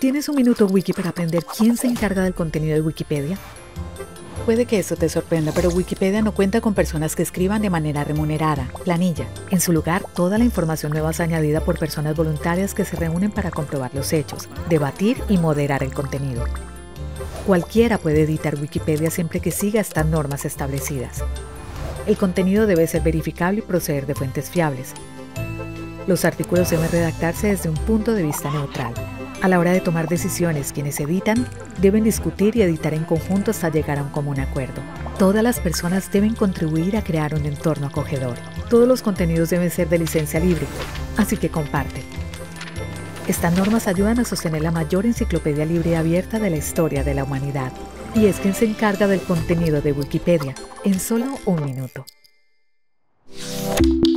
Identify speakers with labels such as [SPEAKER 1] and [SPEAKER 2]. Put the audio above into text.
[SPEAKER 1] ¿Tienes un minuto wiki para aprender quién se encarga del contenido de Wikipedia? Puede que eso te sorprenda, pero Wikipedia no cuenta con personas que escriban de manera remunerada, planilla. En su lugar, toda la información nueva es añadida por personas voluntarias que se reúnen para comprobar los hechos, debatir y moderar el contenido. Cualquiera puede editar Wikipedia siempre que siga estas normas establecidas. El contenido debe ser verificable y proceder de fuentes fiables. Los artículos deben redactarse desde un punto de vista neutral. A la hora de tomar decisiones, quienes editan deben discutir y editar en conjunto hasta llegar a un común acuerdo. Todas las personas deben contribuir a crear un entorno acogedor. Todos los contenidos deben ser de licencia libre, así que comparte. Estas normas ayudan a sostener la mayor enciclopedia libre y abierta de la historia de la humanidad. Y es quien se encarga del contenido de Wikipedia en solo un minuto.